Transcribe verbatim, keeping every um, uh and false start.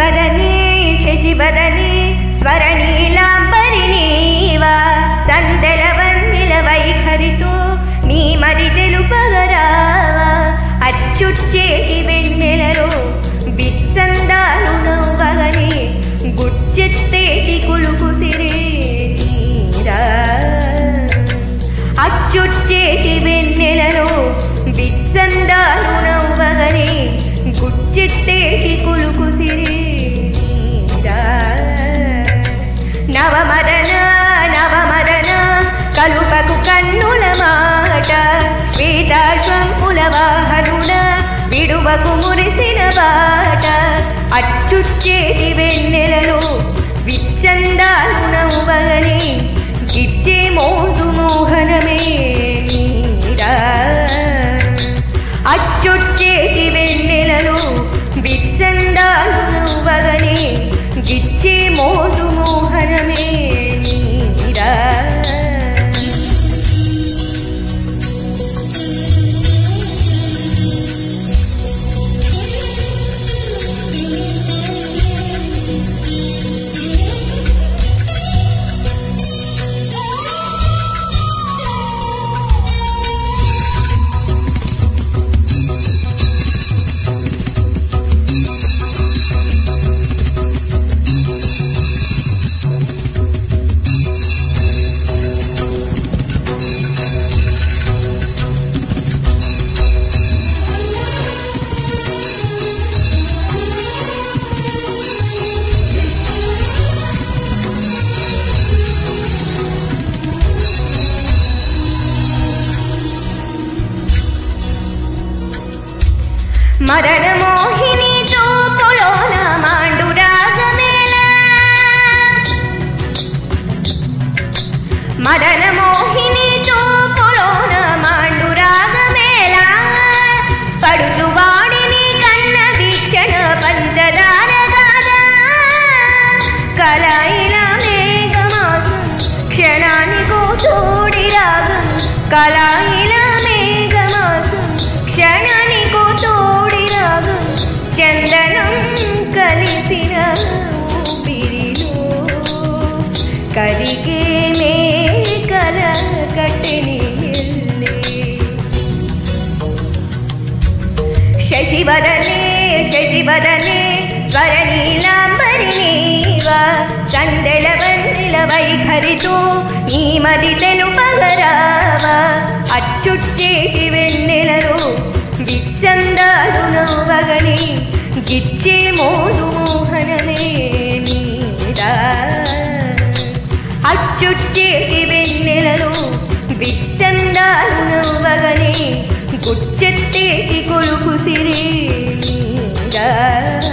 శశివదనే శశివదనే స్వరనీలాంబరి నీవా సందెల వన్నెల వైఖరితో నీ మది తెలుపగరావా అచ్చుచ్చేటి వెన్నెలలో విత్సందాలు నవ్వగనే గుచ్చెత్తేటి కులుకు సిరే నీరా అచ్చుచ్చేటి వెన్నెలలో విత్సందాలు నవ్వగనే గుచ్చెత్తేటి కులుకు సిరే నీరా నవమదన నవమదన కలుపకు కన్నుల మాట శ్వేతాశ్వంపుల వాహనుడ విడువకు మురిసిన బాట అచ్చుచ్చేటి వెన్నెలలో విచ్చందాలు నవ్వగనే గిచ్చే మోసు మోహనమే నీరా అచ్చుచ్చేటి వెన్నెలలో విచ్చందాలు నవ్వగనే గిచ్చే మోసు మోహనమే నీరా మదన మోహిని చూపులోన మాండు రాగమేళ మదన మోహిని చూపులోన మాండు రాగమేళ పడుతు వాడిని కన్న వీక్షణ పంచదార కాగా కళాయిల మేఘమాసం క్షణానికో తోడి రాగం కళాయిల మేఘమాసం క్షణానికో తోడి రాగం చందనం కలిసిన ఊపిరిలో కరిగే మేకల కట్టెని శశివదనే శశివదనే స్వరనీలాంబరి నీవా సందెల వన్నెల వైఖరితో నీ మది తెలుపగరావా అచ్చుచ్చేటి వెన్నెలలో విచ్చందాలు నవ్వగనే గిచ్చే మోసు మోహనమే నీరా అచ్చుచ్చేటి వెన్నెలలో విచ్చందాలు నవ్వగనే గుచ్చెత్తేటి కొలుకు సిరే నీరా